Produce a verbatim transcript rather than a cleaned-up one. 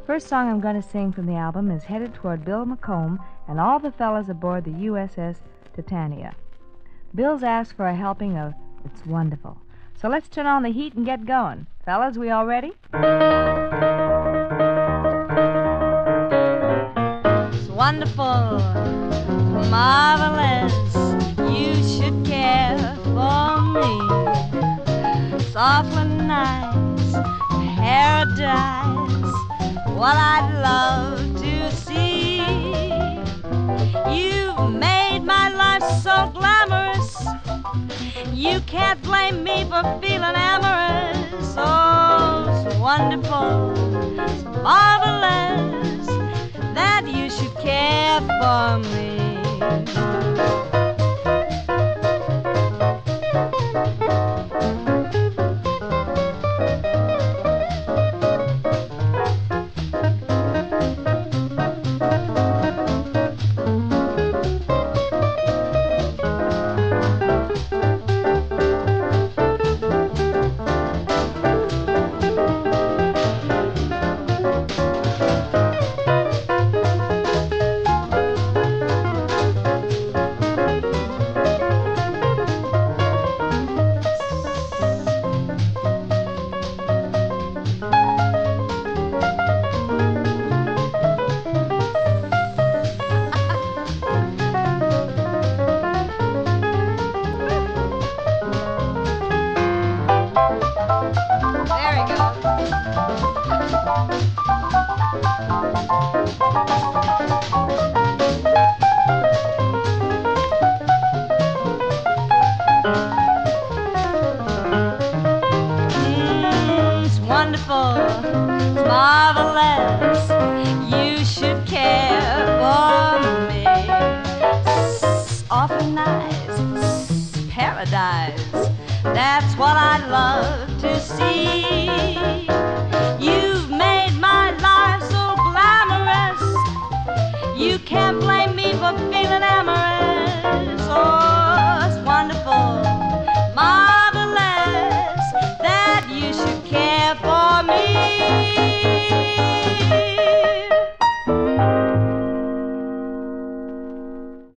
First song I'm going to sing from the album is headed toward Bill McComb and all the fellas aboard the U S S Titania. Bill's asked for a helping of It's Wonderful. So let's turn on the heat and get going. Fellas, we all ready? It's wonderful, marvelous, you should care for me. It's awfully nice, paradise, what I'd love to see. You've made my life so glamorous, you can't blame me for feeling amorous. Oh, it's wonderful, it's marvelous that you should care for me. It's marvelous, you should care for me. It's awful nice, it's paradise, that's what I'd love to see. You've made my life so glamorous, you can't blame me for feeling amorous.